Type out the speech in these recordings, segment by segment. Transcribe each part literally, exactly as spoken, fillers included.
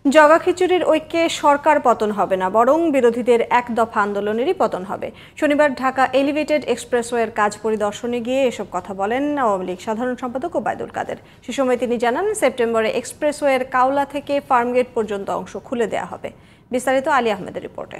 জগা খিচুড়ির ঐক্যে সরকার পতন হবে না, বরং বিরোধীদের এক দফা আন্দোলনেরই পতন হবে। শনিবার ঢাকা এলিভেটেড এক্সপ্রেসওয়ের কাজ পরিদর্শনে গিয়ে এসব কথা বলেন আওয়ামী লীগ সাধারণ সম্পাদক ওবাইদুল কাদের। সে সময় তিনি জানান, সেপ্টেম্বরে এক্সপ্রেসওয়ের কাওলা থেকে ফার্মগেট পর্যন্ত অংশ খুলে দেওয়া হবে। বিস্তারিত আলী আহমেদের রিপোর্টে।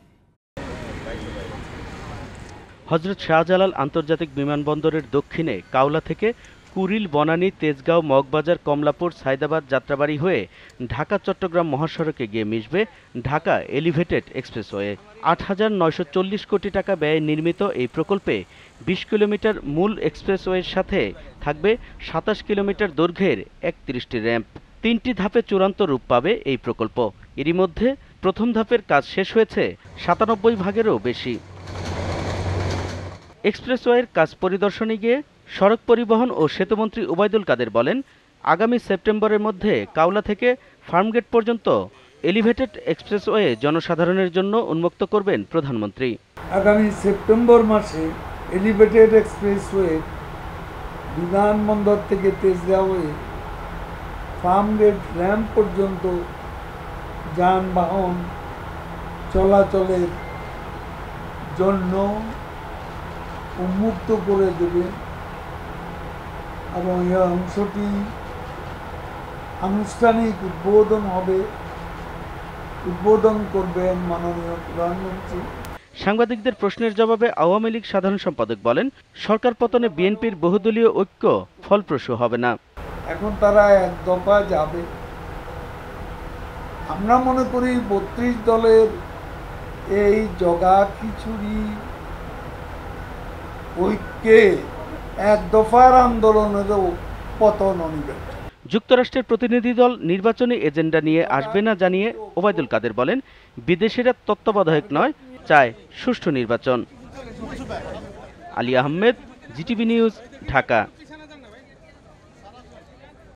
হযরত শাহজালাল আন্তর্জাতিক বিমানবন্দরের দক্ষিণে কাওলা থেকে কুড়িল, বনানী, তেজগাঁও, মগবাজার, কমলাপুর, সায়দাবাদ যাত্রাবাড়ি হয়ে ঢাকা চট্টগ্রাম মহাসড়কে গিয়ে মিশবে ঢাকা এলিভেটেড এক্সপ্রেসওয়ে। আট হাজার নয়শো চল্লিশ কোটি টাকা ব্যয়ে নির্মিত এই প্রকল্পে বিশ কিলোমিটার মূল এক্সপ্রেসওয়ের সাথে থাকবে সাতাশ কিলোমিটার দৈর্ঘ্যের একত্রিশটি র্যাম্প। তিনটি ধাপে চূড়ান্ত রূপ পাবে এই প্রকল্প। এরই মধ্যে প্রথম ধাপের কাজ শেষ হয়েছে সাতানব্বই ভাগেরও বেশি। এক্সপ্রেসওয়ের কাজ পরিদর্শনে গিয়ে সড়ক পরিবহন ও সেতুমন্ত্রী ওবাইদুল কাদের বলেন, আগামী সেপ্টেম্বরের মধ্যে কাওলা থেকে ফার্মগেট পর্যন্ত এলিভেটেড এক্সপ্রেসওয়ে জনসাধারণের জন্য উন্মুক্ত করবেন প্রধানমন্ত্রী। আগামী সেপ্টেম্বর মাসে এলিভেটেড এক্সপ্রেসওয়ে বিমানবন্দর থেকে তেজগাঁও হয়ে ফার্মগেট র্যাম্প পর্যন্ত যানবাহন চলাচলের জন্য উন্মুক্ত করে দেবে এবং এই অংশটি আনুষ্ঠানিক উদ্বোধন হবে উদ্বোধন করবেন মাননীয় প্রধানমন্ত্রী। সাংবাদিকদের প্রশ্নের জবাবে আওয়ামী লীগ সাধারণ সম্পাদক বলেন, সরকার পতনে বিএনপির বহুদলীয় ঐক্য ফলপ্রসূ হবে না। এখন তারা এক দফা যাবে। আমরা মনে করি বত্রিশ দলের এই জগা খিচুড়ি ঐক্যে এক দফার আন্দোলনেরও পতন অনিবার্য। যুক্তরাষ্ট্রের প্রতিনিধি দল নির্বাচনী এজেন্ডা নিয়ে আসবে না জানিয়ে ওবাইদুল কাদের বলেন, বিদেশিরা তত্ত্বাবধায়ক নয়, চায় সুষ্ঠু নির্বাচন। Ali Ahmed, GTV news, Dhaka.